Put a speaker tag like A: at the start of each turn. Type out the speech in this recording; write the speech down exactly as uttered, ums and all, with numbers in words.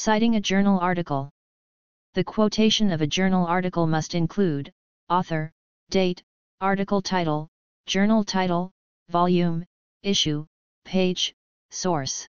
A: Citing a journal article. The quotation of a journal article must include author, date, article title, journal title, volume, issue, page, source.